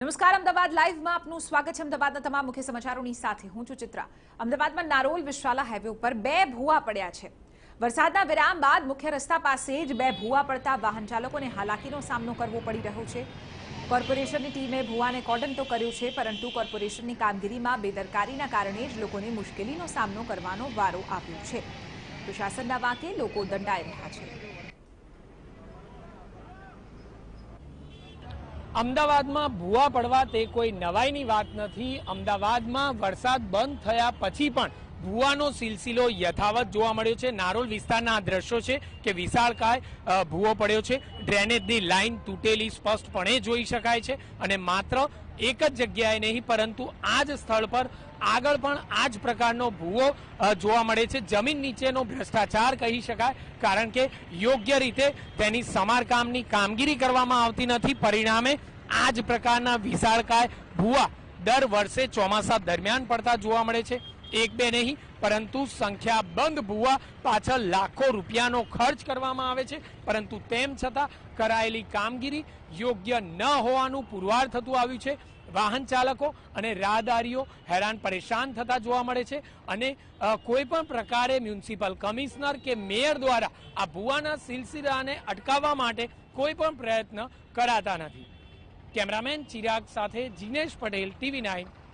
નમસ્કાર, અમદાવાદ લાઈવમાં આપનું સ્વાગત છે। અમદાવાદના તમામ મુખ્ય સમાચારોની સાથે હું છું ચિત્રા। અમદાવાદમાં નારોલ-વિશાલા હાઈવે ઉપર 2 ભૂવા પડ્યા છે। વરસાદના વિરામ બાદ મુખ્ય રસ્તા પાસે જ 2 ભૂવા પડતા વાહન ચાલકોને હાલાકીનો સામનો કરવો પડી રહ્યો છે। કોર્પોરેશનની ટીમે ભૂવાને કોર્ડન તો કર્યું છે, પરંતુ કોર્પોરેશનની કામગીરીમાં બેદરકારીના કારણે જ લોકોને મુશ્કેલીનો સામનો કરવાનો વારો આવ્યો છે। પ્રશાસનના વાંકે લોકો દંડાઈ રહ્યા છે। અમદાવાદમાં ભૂવા પડવા તે કોઈ નવાઈની વાત નથી। અમદાવાદમાં વરસાદ બંધ થયા પછી પણ ભૂવાનો સિલસિલો યથાવત જોવા મળ્યો છે। નારોલ વિસ્તારના આ દ્રશ્યો છે કે વિશાળકાય ભૂવો પડ્યો છે। ડ્રેનેજની લાઇન તૂટેલી સ્પષ્ટપણે જોઈ શકાય છે અને માત્ર એક જ જગ્યાએ નહીં પરંતુ આ જ સ્થળ પર આગળ પણ આ જ પ્રકારનો ભૂવો જોવા મળે છે। જમીન નીચેનો ભ્રષ્ટાચાર કહી શકાય, કારણ કે યોગ્ય રીતે તેની સમારકામની કામગીરી કરવામાં આવતી નથી। પરિણામે આ જ પ્રકારના વિશાળકાય ભૂવા દર વર્ષે ચોમાસા દરમિયાન પડતા જોવા મળે છે। એક બે નહીં પરંતુ સંખ્યાબંધ ભૂવા પાછળ લાખો રૂપિયાનો ખર્ચ કરવામાં આવે છે, પરંતુ તેમ છતાં કરાયેલી કામગીરી યોગ્ય ન હોવાનું પુરવાર થતું આવ્યું છે। વાહન ચાલકો અને રાહદારીઓ હેરાન પરેશાન થતા જોવા મળે છે અને કોઈ પણ પ્રકારે મ્યુનિસિપલ કમિશનર કે મેયર દ્વારા આ ભૂવાના સિલસિલાને અટકાવવા માટે કોઈ પણ પ્રયત્ન કરાતા નથી। કેમેરામેન ચિરાગ સાથે જીનેશ પટેલ, TV9